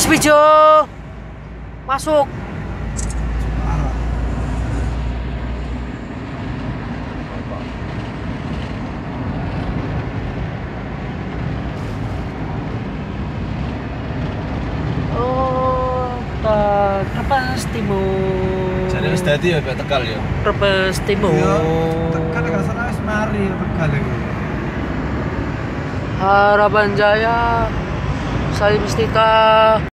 Pijo. Masuk. Oh, Brebes Timur. Jadi wis dadi ya Tegal ya. Brebes Timur. Tegal gak salah wis mari Tegal iki. Harapan Jaya, Salim Mustika.